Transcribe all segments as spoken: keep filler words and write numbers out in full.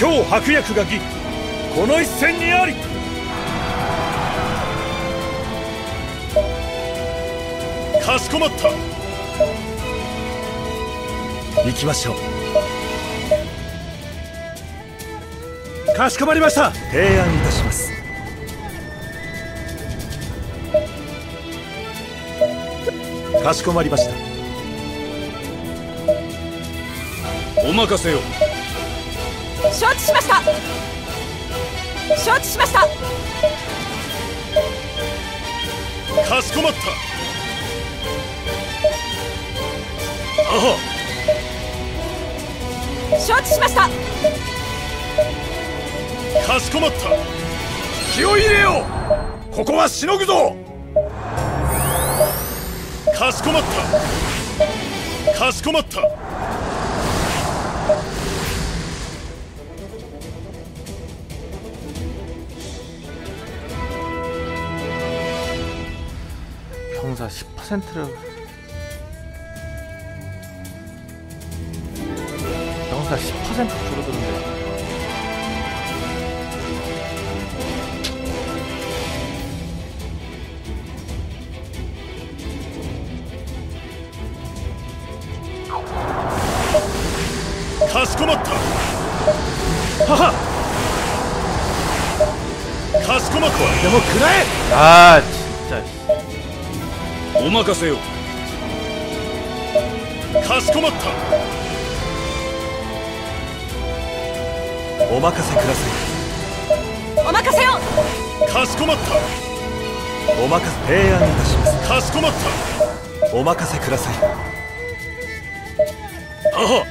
今日白薬が義、この一戦にあり。かしこまった。行きましょう。かしこまりました。提案いたします。かしこまりました。お任せを。 承知しました。承知しました。 かしこまった。あは。 承知しました。 かしこまった。気を入れよう。ここはしのぐぞ。かしこまった。かしこまった。 병사 십 퍼센트를 병사 십 퍼센트 줄어드는데. かしこまった。はは。かしこまった。でも食らえ。 아 진짜. お任せよ。かしこまった。お任せください。 お任せよ。 かしこまった。お任せ。提案いたします。かしこまった。お任せください。あは。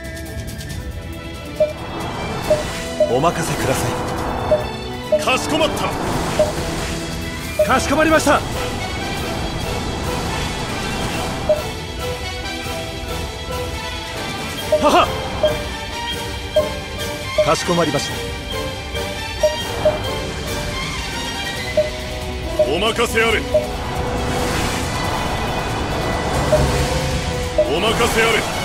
お任せください。かしこまった。かしこまりました。はは。かしこまりました。お任せあれ。お任せあれ。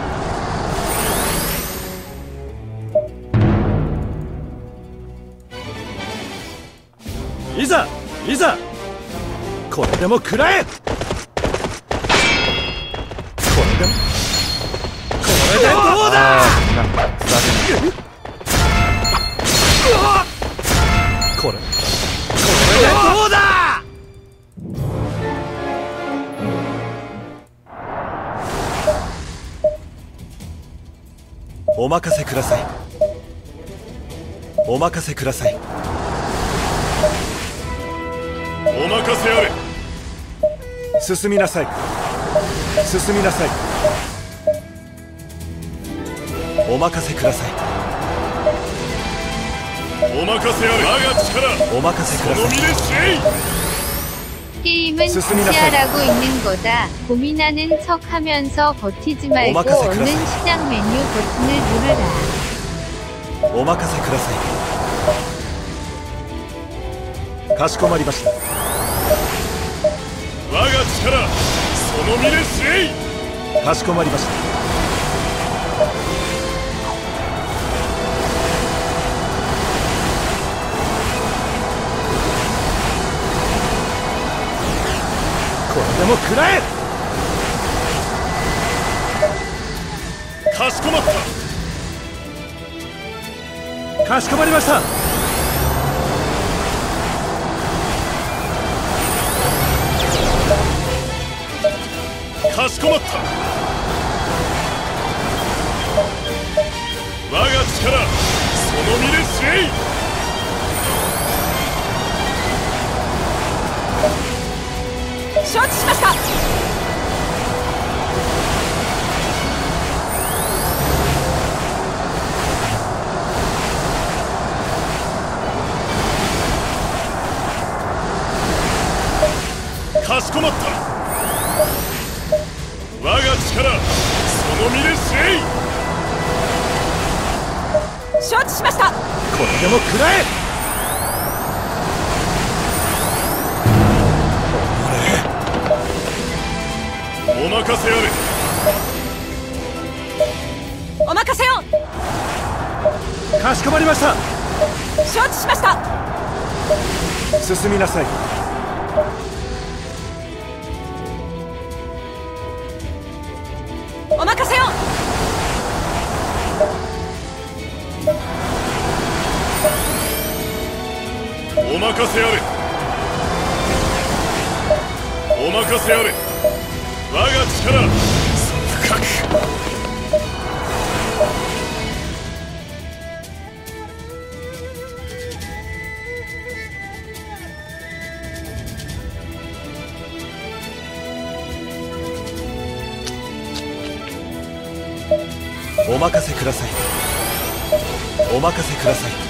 いざいざ。これでも食らえ。これでも。これでどうだ。これこれでどうだ。お任せください。お任せください。お任せあれ。進みなさい。進みなさい。お任せください。お任せあれ。我が力。お任せください。その身で知れい。 게임은 지시하라고 있는 거다. 고민하는 척 하면서 버티지 말고 얼른 시작 메뉴 버튼을 누르라. お任せください。かしこまりました。我が力、その身で知れい。かしこまりました。これでも食らえ。かしこまった。かしこまりました。かしこまった。我が力、その身で知れい。 承知しました。 かしこまった。我が力、その身で知れい。 承知しました。 これでも食らえ。お任せあれ。 お任せよ。 かしこまりました。 承知しました。 進みなさい。 お任せを。 お任せあれ。お任せあれ。我が力深く。お任せください。お任せください。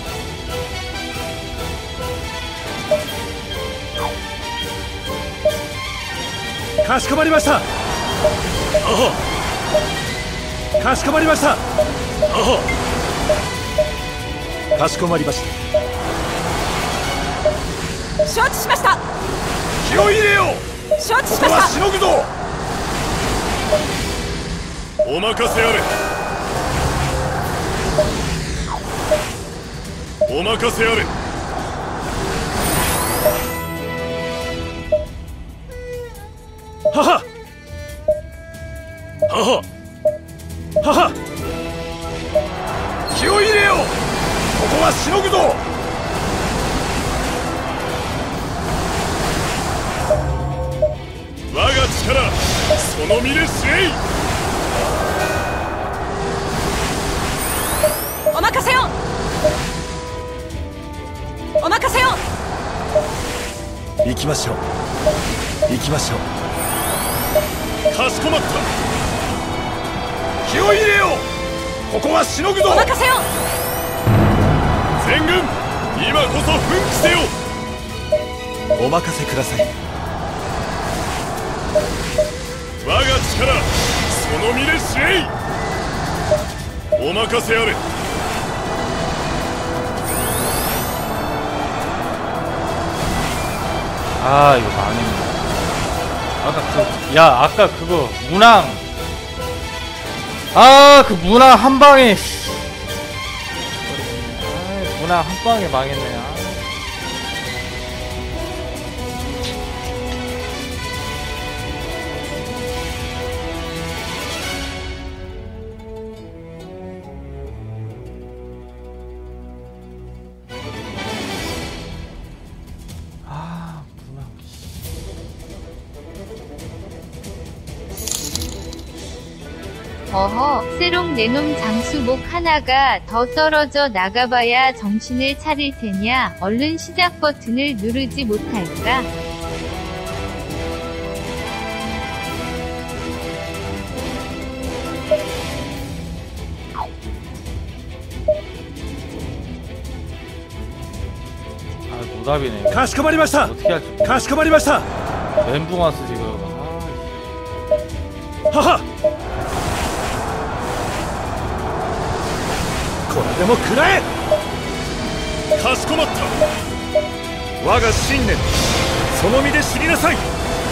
かしこまりました。ああ。かしこまりました。ああ。かしこまりました。 承知しました。 気を入れよう。 承知しました。 ここはしのぐぞ。お任せあれ。お任せあれ。はははははは。気を入れよう。ここはしのぐぞ。我が力その身で知れい。 お任せを。お任せを。 行きましょう。行きましょう。かしこまった。気を入れよう。ここはしのぐぞ。 お任せを。 全軍今こそ奮起せよ。お任せください。我が力その身で知れい。お任せあれ。 아 이거 망했네. 아까 그, 야 아까 그거 문항. 아 그 문항 한 방에. 아 문항 한 방에 망했네. 아. 어허, 새롱 내놈 장수목 하나가 더 떨어져 나가봐야 정신을 차릴 테냐, 얼른 시작 버튼을 누르지 못할까? 아 노답이네. かしこまりました。 어떻게 할지. かしこまりました。 멘붕 왔어 지금. 아. はは。これでも食らえ。かしこまった。我が信念その身で知りなさい。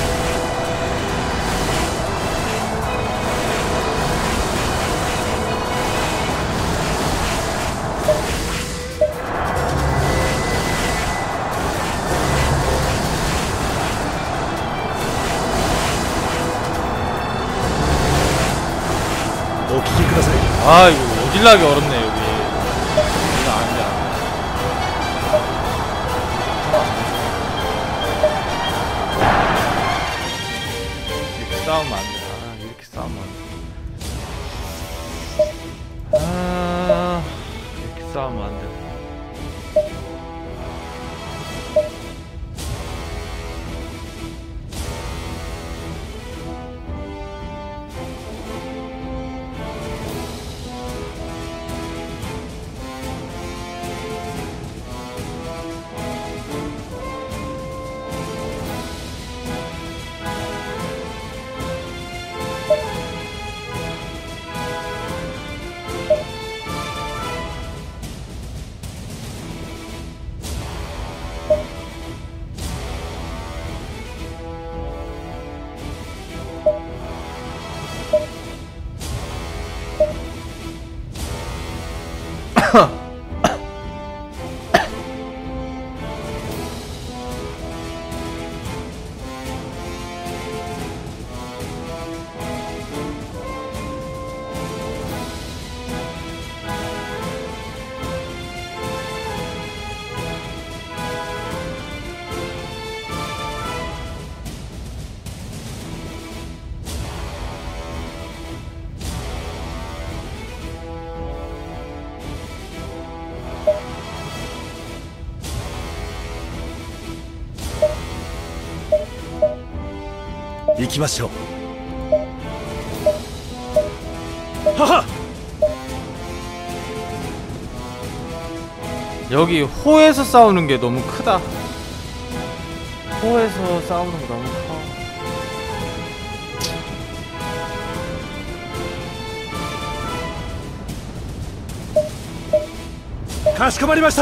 お聞きください。 아 이거 오질나게 어렵네 여기. 이거 안돼 안돼. 이렇게 싸우면 안돼. 아 이렇게 싸우면 안돼. 아 이렇게 싸우면 안돼. 하! きましょう。はは。 여기 호에서 싸우는 게 너무 크다. 호에서 싸우는 거 너무 커. かしこまりました。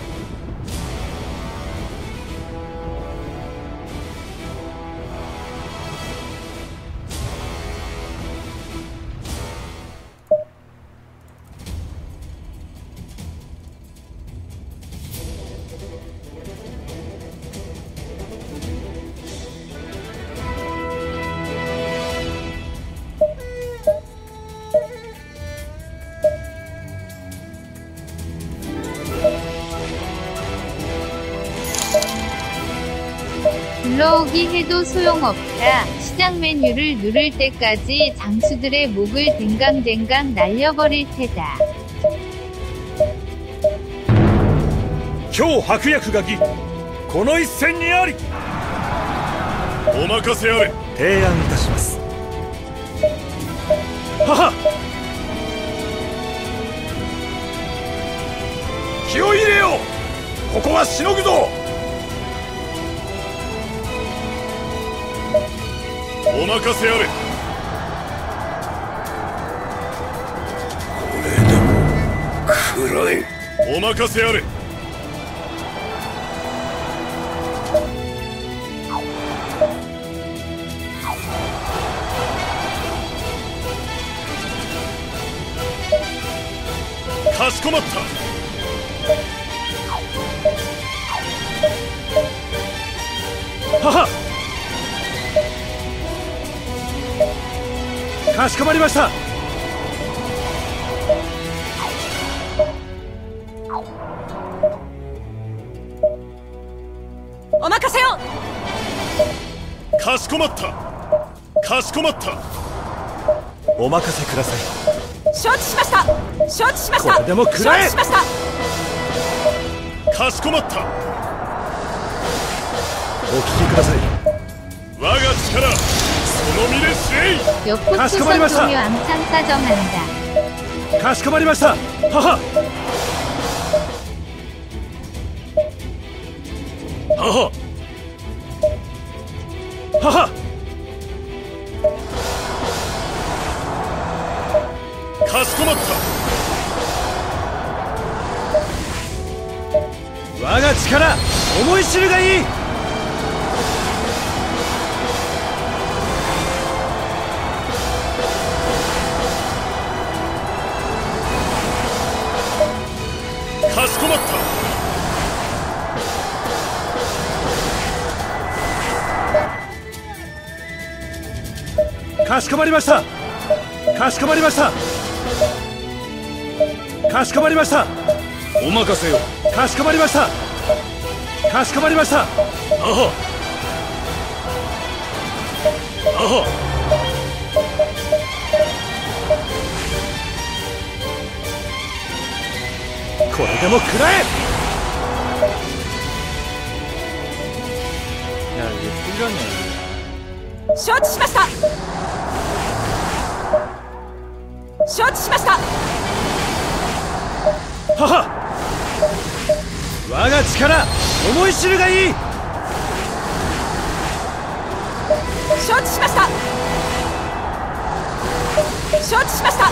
불러오기 해도 소용없다. 시작 메뉴를 누를 때까지 장수들의 목을 댕강댕강 날려버릴 테다. 今日白夜がぎこの一戦にあり。お任せあれ。提案いたします。はは。気を入れよう。ここはしのぐぞ。お任せあれ。これでも暗い。お任せあれ。かしこまった。はは。かしこまりました。 お任せを。 かしこまった。かしこまった。お任せください。 承知しました。承知しました。 これでも食らえ。 承知しました。 かしこまった。お聞きください。我が力その身で知れい。 역포투선 동요 암산사 정한다. かしこまりました。はは。はは。はは。かしこまった。我が力思い知るがいい。かしこまった。かしこまりました。かしこまりました。かしこまりました。お任せよ。かしこまりました。かしこまりました。あは。あは。これでも食らえ。 야 이게 풀렸네. 承知しました。承知しました。 はは。我が力思い知るがいい。 承知しました。承知しました。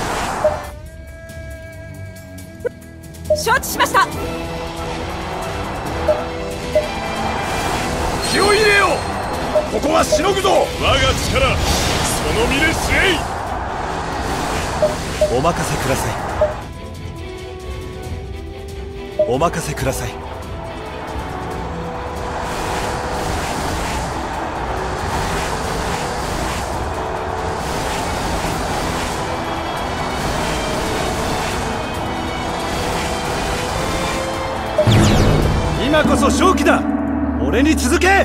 承知しました。 気を入れよう。ここはしのぐぞ。我が力その身で知れい。お任せください。お任せください。今こそ勝機だ。俺に続け。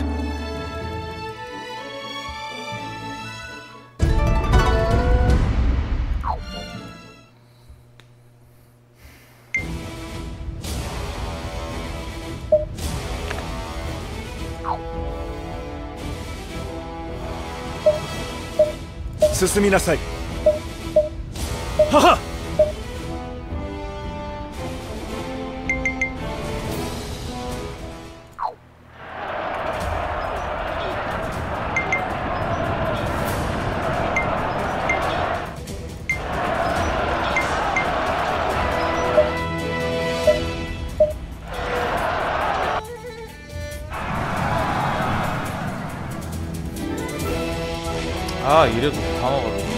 進みなさい。はは。 아 이래도 방어가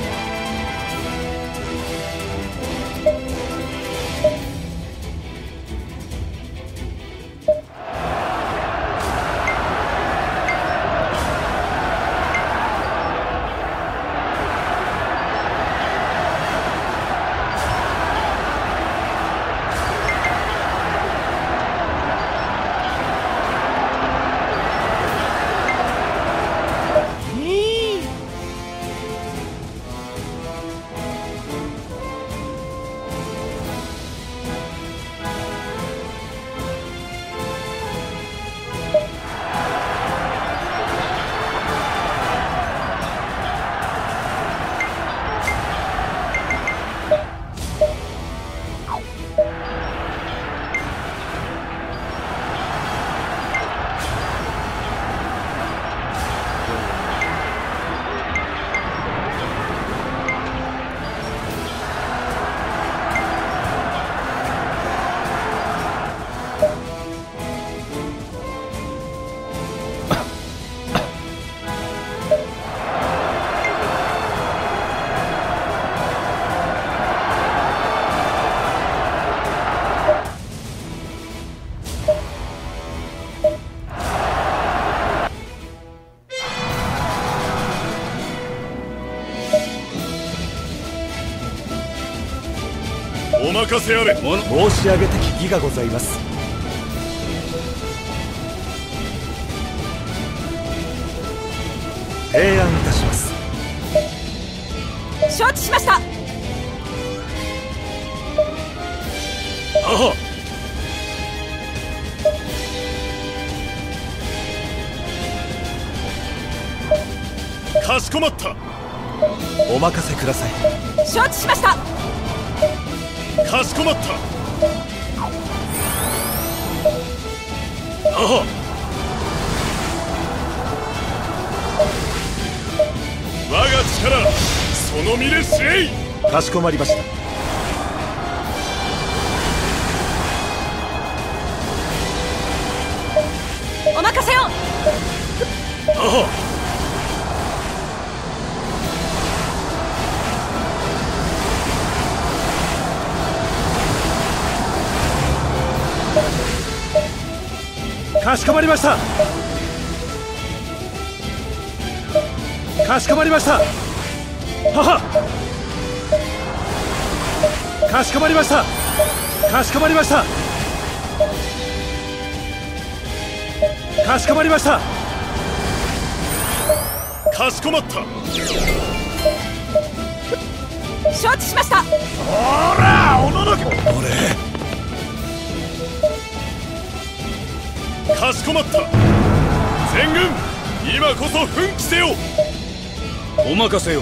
お任せあれ。申し上げてき義がございます。提案いたします。 承知しました。 はは。かしこまった。お任せください。 承知しました。 かしこまった。はは。我が力その身で知れい。かしこまりました。 お任せを。 はは。かしこまりました。かしこまりました。はは。かしこまりました。かしこまりました。かしこまりました。かしこまった。 承知しました。 ほら、おののけ。俺。かしこまった。全軍今こそ奮起せよ。お任せよ。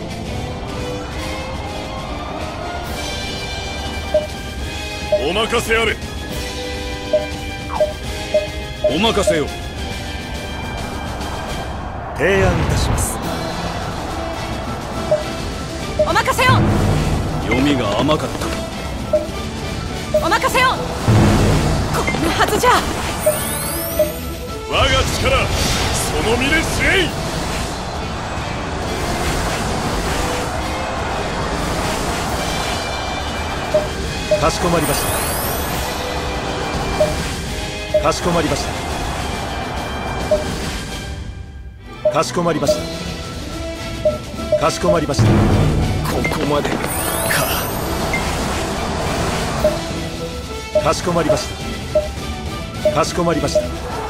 お任せあれ。お任せよ。提案いたします。 お任せよ。 読みが甘かった。 お任せよ。こんなはずじゃ。 我が力その身で知れい。かしこまりました。かしこまりました。かしこまりました。かしこまりました。ここまでか。かしこまりました。かしこまりました。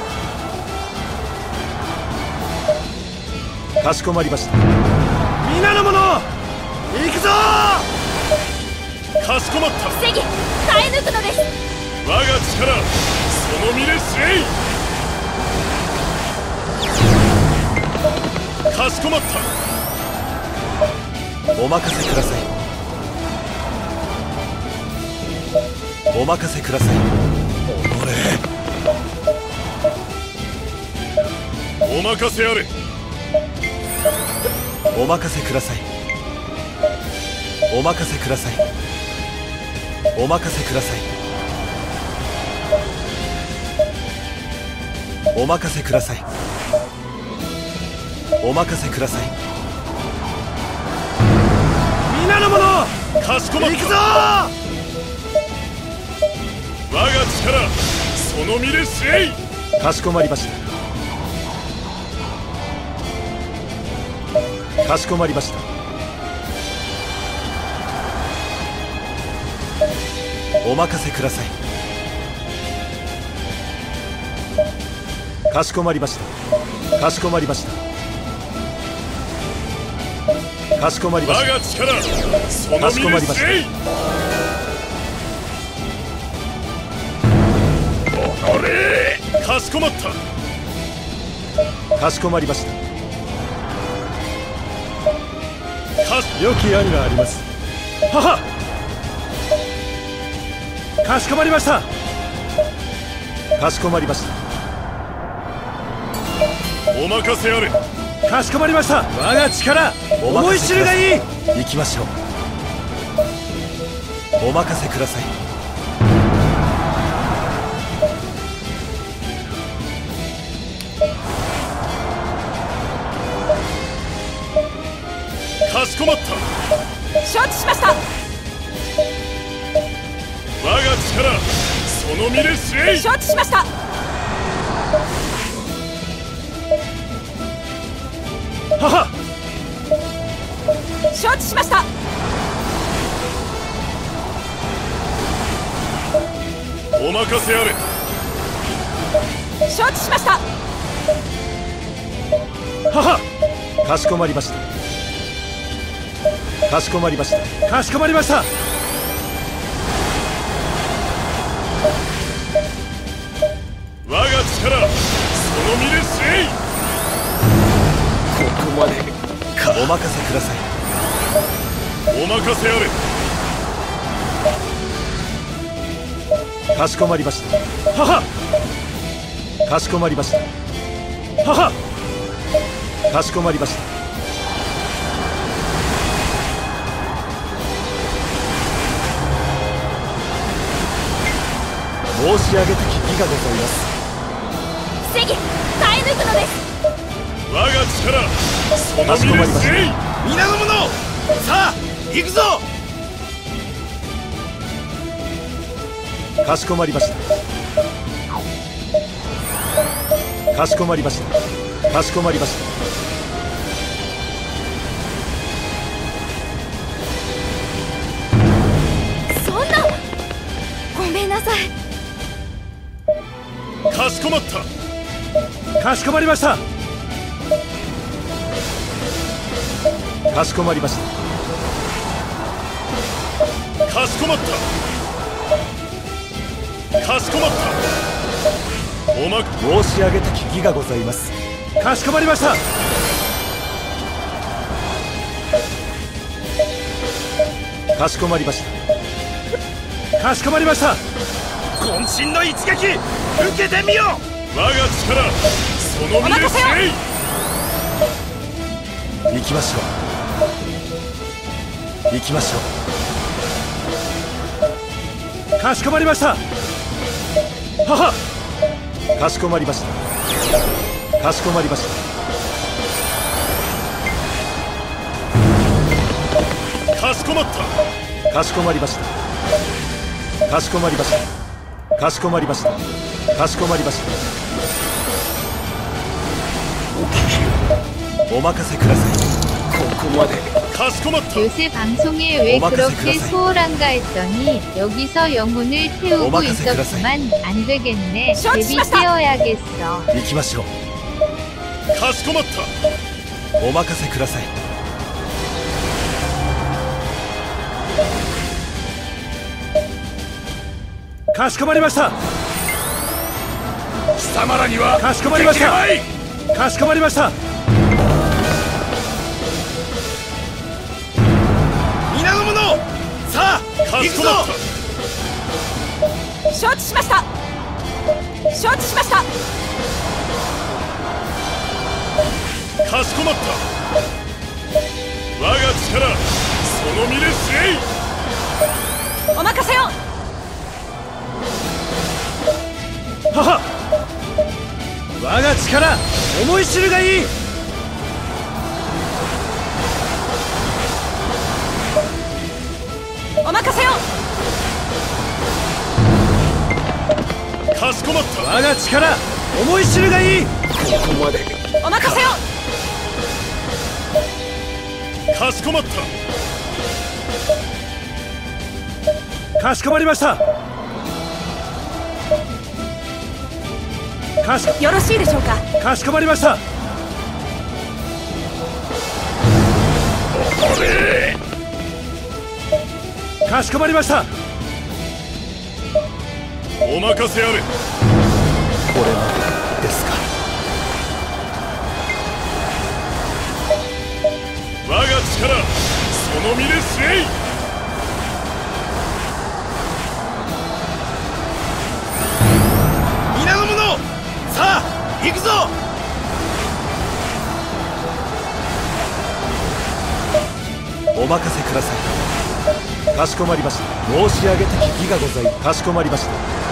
かしこまりました。皆の者行くぞ。かしこまった。 防ぎ耐え抜くのです。 我が力その身で知れい。かしこまった。 お任せください。お任せください。お任せあれ。お任せください。お任せください。お任せください。お任せください。お任せください。皆の者、かしこまった。行くぞ。我が力、その身で知れい。かしこまりました。かしこまりました。お任せください。かしこまりました。かしこまりました。かしこまりました。我が力、その身で知れい。おれ、かしこまった。かしこまりました。良き案があります。はは。かしこまりました。かしこまりました。お任せあれ。かしこまりました。我が力、思い知るがいい。行きましょう。お任せください。かしこまった。 承知しました。 我が力、その身で知れい。 承知しました。 はは。 承知しました。 お任せあれ。 承知しました。 はは。かしこまりました。かしこまりました。かしこまりました。我が力、その身で知れい。ここまでか。お任せください。お任せあれ。かしこまりました。はは。かしこまりました。はは。かしこまりました。申し上げたき義がございます。 防ぎ、耐え抜くのです。 我が力、その身で知れい。皆の者、さあ行くぞ。かしこまりました。かしこまりました。かしこまりました。 そんな、ごめんなさい。 かしこまった。かしこまりました。かしこまりました。かしこまった。かしこまった。おま申し上げたき義がございます。かしこまりました。かしこまりました。かしこまりました。渾身の一撃、受けてみよ。我が力、その身で知れい。行きましょう。行きましょう。かしこまりました。はは。かしこまりました。かしこまりました。かしこまった。かしこまりました。かしこまりました。かしこまりました。かしこまりました。お任せください。ここまで。かしこまった。 요새 방송에 왜 그렇게 소홀한가 했더니 여기서 영혼을 태우고 있었구만. 안 되겠네. 데뷔 떼어야겠어. 行きましょう。かしこまった。お任せください。かしこまりました。貴様らにはかしこまりました。かしこまりました。 かしこまっ承知しました。承知しました。 た。かしこまった。我が力その身で知れい。 お任せを。 はは。我が力思い知るがいい。 お任せを。 かしこまった。我が力思い知るがいい。ここまで。 お任せを。 かしこまった。かしこまりました。かしよろしいでしょうか。 かしこまりました。かしこまりました。お任せあれ。これまでですか。我が力その身で知れい。皆の者さあ行くぞ。お任せください。かしこまりました。申し上げたき儀がござい。かしこまりました。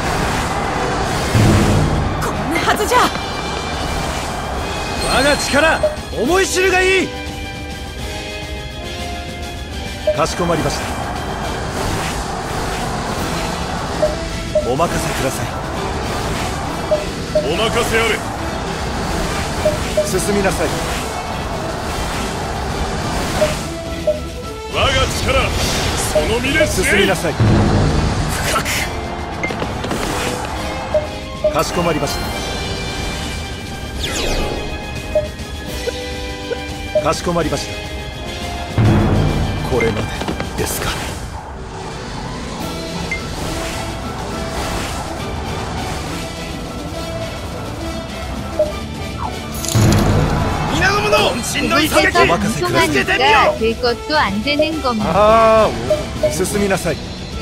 こんなはずじゃ。 我が力思い知るがいい。かしこまりました。お任せください。お任せあれ。進みなさい。我が力その身で進みなさい。深く。かしこまりました。かしこまりました。これまでですか。皆の者渾身の一撃。 그곳에서 お任せください。 방송하니까 될 것도 안 되는 겁니다. 아, 뭐. 進みなさい。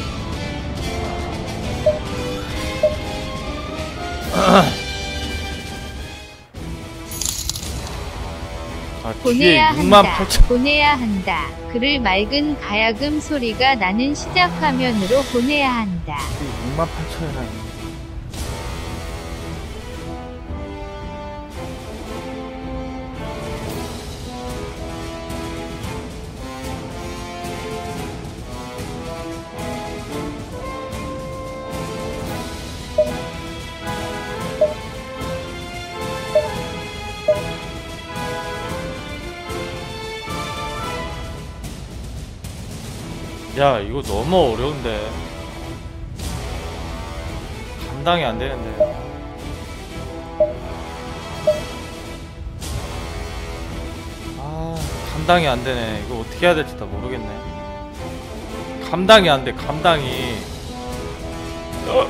아, 뒤에 보내야 육만 한다. 팔천. 보내야 한다. 그를 맑은 가야금 소리가 나는 시작 화면으로 보내야 한다. 육만 팔천이라니. 야, 이거 너무 어려운데. 감당이 안 되는데. 아, 감당이 안 되네. 이거 어떻게 해야 될지 다 모르겠네. 감당이 안 돼, 감당이. 어.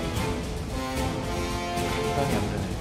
감당이 안 되네.